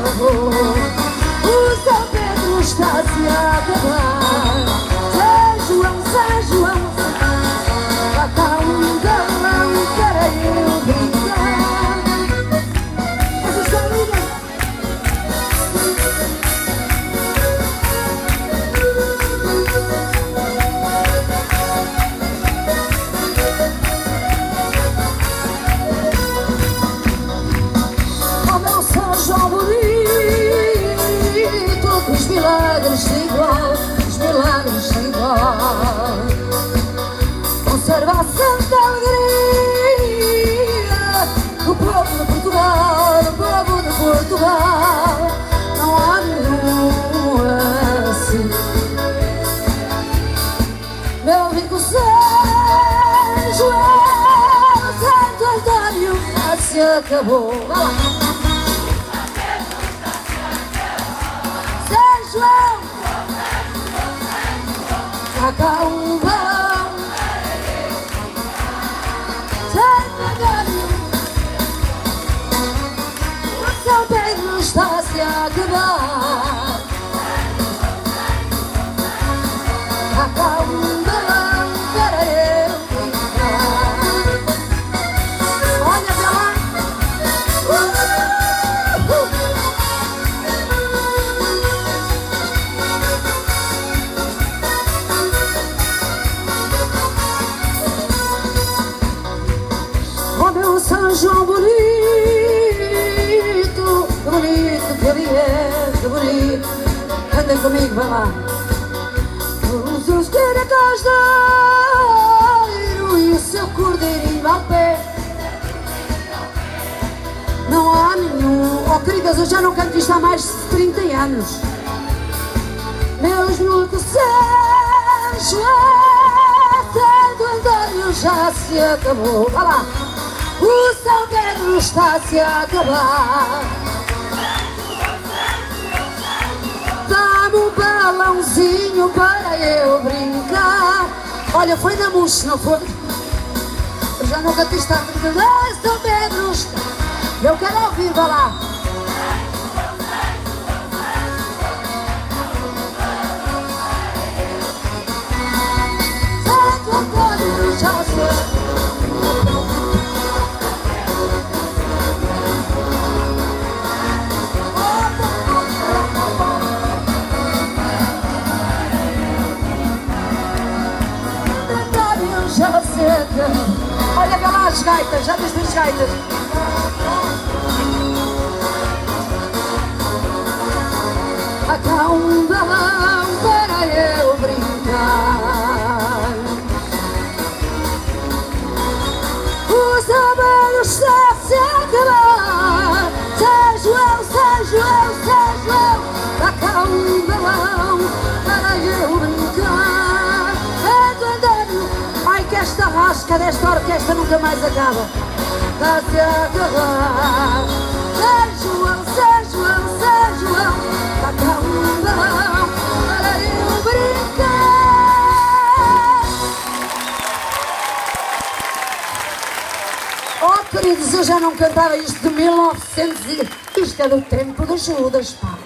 acabou. O São Pedro está-se a acabar. São João, lá cá um galão para eu brincar. Essa está linda. Oh meu São João bonito, os milagres igual, os milagres igual. Conserva a santa alegria do povo de Portugal, do povo de Portugal. Não há nenhum assim. Meu rico São João, Santo Antônio, já se acabou. São João, saca um balão. Santo Antônio, o São Pedro está-se a acabar. Saca um balão para eu brincar. Olha pra lá. Oh meu São João bonito, bonito, que bonito. Cantem comigo, vai lá. Os seus caracóis de ouro e o seu cordeirinho ao pé. Não há nenhum. Oh queridas, eu já não canto isto há mais de 30 anos. Meus lucros São João, Santo Antônio já se acabou. Vai lá. O São Pedro está-se a acabar. Dá-me um balãozinho para eu brincar. Olha, foi na mousse, não foi? Eu já nunca te estava gritando. Ah, São Pedro está. Eu quero ouvir, vai lá. Santo Antônio já se acabou. Já seca. Olha cá lá as gaitas, já viste as gaitas? Há cá um balão para eu brincar. O São Pedro está-se a acabar. São João, São João, São João, há cá um balão para eu brincar. Ai que esta rasca desta orquestra nunca mais acaba. Está-se a acabar. São João, São João, São João, há cá um balão para eu brincar. Oh queridos, eu já não cantava isto de 1900 e... Isto é do tempo de Judas, pá.